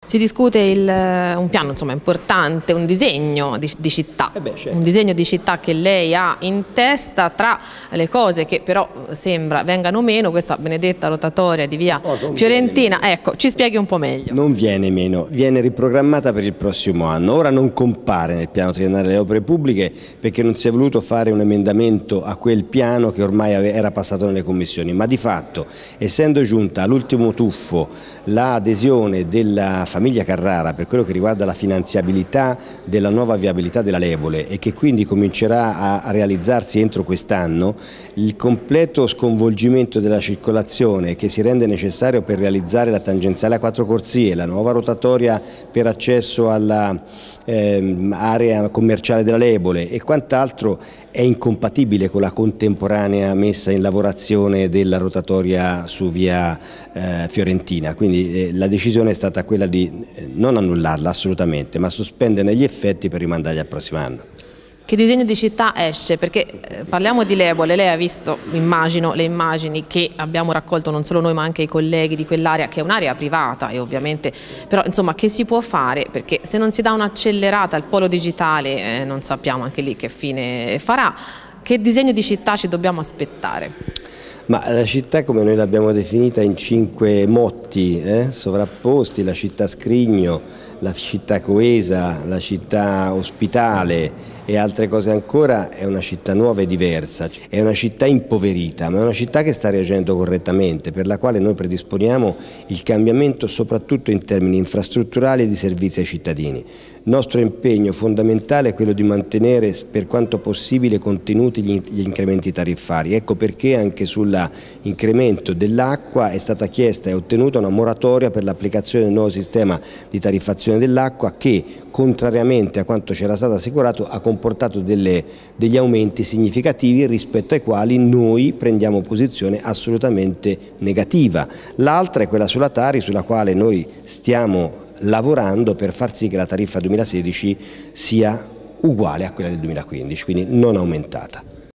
Si discute un piano insomma, importante, un disegno di città, certo. Un disegno di città che lei ha in testa. Tra le cose che però sembra vengano meno, questa benedetta rotatoria di via Fiorentina, ecco, ci spieghi un po' meglio. Non viene meno, viene riprogrammata per il prossimo anno. Ora non compare nel piano triennale delle opere pubbliche perché non si è voluto fare un emendamento a quel piano che ormai era passato nelle commissioni, ma di fatto, essendo giunta all'ultimo tuffo l'adesione della famiglia Carrara per quello che riguarda la finanziabilità della nuova viabilità della Lebole e che quindi comincerà a realizzarsi entro quest'anno, il completo sconvolgimento della circolazione che si rende necessario per realizzare la tangenziale a 4 corsie, la nuova rotatoria per accesso alla area commerciale della Lebole e quant'altro è incompatibile con la contemporanea messa in lavorazione della rotatoria su via Fiorentina, quindi la decisione è stata quella di non annullarla assolutamente, ma sospenderne gli effetti per rimandarli al prossimo anno. Che disegno di città esce? Perché parliamo di Lebole, lei ha visto, immagino, le immagini che abbiamo raccolto non solo noi ma anche i colleghi di quell'area, che è un'area privata e ovviamente, però insomma che si può fare? Perché se non si dà un'accelerata al polo digitale non sappiamo anche lì che fine farà. Che disegno di città ci dobbiamo aspettare? Ma la città come noi l'abbiamo definita in 5 motti sovrapposti, la città scrigno, la città coesa, la città ospitale e altre cose ancora, è una città nuova e diversa, è una città impoverita, ma è una città che sta reagendo correttamente, per la quale noi predisponiamo il cambiamento soprattutto in termini infrastrutturali e di servizi ai cittadini. Il nostro impegno fondamentale è quello di mantenere per quanto possibile contenuti gli incrementi tariffari, ecco perché anche sull'incremento dell'acqua è stata chiesta e ottenuta una moratoria per l'applicazione del nuovo sistema di tariffazione dell'acqua che, contrariamente a quanto c'era stato assicurato, ha comportato degli aumenti significativi rispetto ai quali noi prendiamo posizione assolutamente negativa. L'altra è quella sulla Tari, sulla quale noi stiamo lavorando per far sì che la tariffa 2016 sia uguale a quella del 2015, quindi non aumentata.